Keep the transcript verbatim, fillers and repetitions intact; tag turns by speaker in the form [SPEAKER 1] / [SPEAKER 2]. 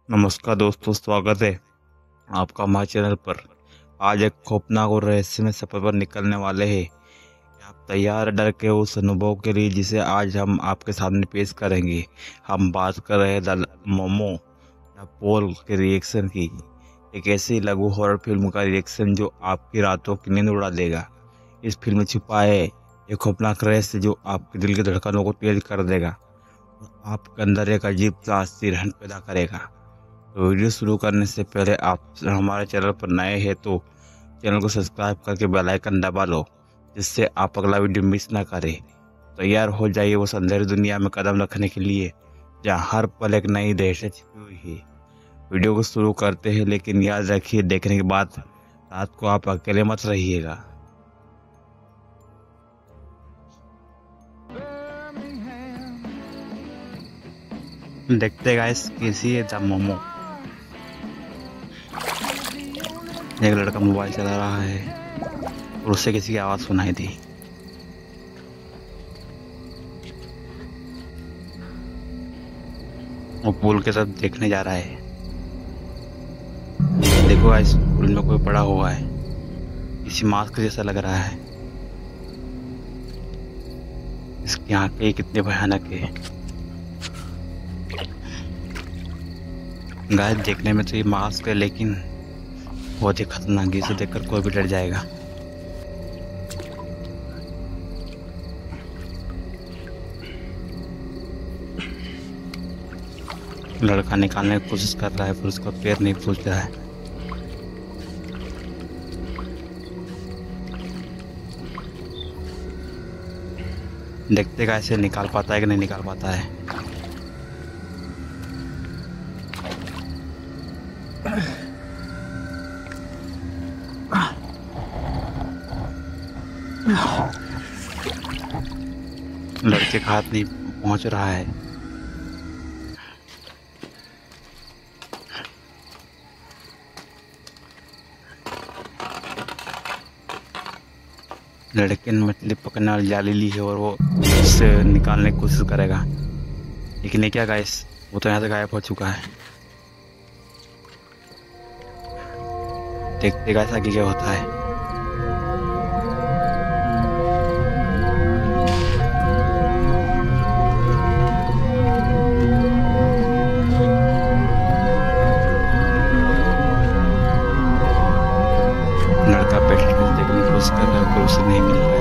[SPEAKER 1] नमस्कार दोस्तों, स्वागत है आपका हमारे चैनल पर। आज एक खौफनाक और रहस्यमय सफर पर निकलने वाले हैं। क्या आप तैयार हैं डर के उस अनुभव के लिए जिसे आज हम आपके सामने पेश करेंगे? हम बात कर रहे हैं द मोमो द पोल के रिएक्शन की। एक ऐसी लघु हॉरर फिल्म का रिएक्शन जो आपकी रातों की नींद उड़ा देगा। इस फिल्म में छुपा है एक खौफनाक रहस्य जो आपके दिल की धड़कनों को तेज कर देगा और आपके अंदर एक अजीब सा सिरहन पैदा करेगा। तो वीडियो शुरू करने से पहले आप हमारे चैनल पर नए हैं तो चैनल को सब्सक्राइब करके बेल आइकन दबा लो, जिससे आप अगला वीडियो मिस ना करें। तैयार हो जाइए उस अंधेरी दुनिया में कदम रखने के लिए जहां हर पल एक नई दहशत छिपी हुई है। वीडियो को शुरू करते हैं, लेकिन याद रखिए देखने के बाद रात को आप अकेले मत रहिएगा। देखते गाइस कैसी है द मोमो। एक लड़का मोबाइल चला रहा है और उससे किसी की आवाज़ सुनाई दी। वो पुल के तरफ देखने जा रहा है। देखो गाइस, पुल में कोई पड़ा हुआ है, किसी मास्क जैसा लग रहा है। इसकी आंखें कितनी भयानक है। गाइस, देखने में तो ये मास्क है, लेकिन बहुत ही खतरनाक। इसे देखकर कोई भी डर जाएगा। लड़का निकालने की कोशिश कर रहा है, फिर उसका पैर नहीं फूल रहा है। देखते का ऐसे निकाल पाता है कि नहीं निकाल पाता है। लड़के का हाथ नहीं पहुंच रहा है। लड़के ने मछली पकड़ने वाली जाली ली है और वो उससे निकालने की कोशिश करेगा, लेकिन ये क्या गाइस, वो तो यहाँ से गायब हो चुका है। देखते गाइस आगे क्या होता है। लड़का बैठ देखने की कोशिश कर रहा है पर उसे नहीं मिल रहा है।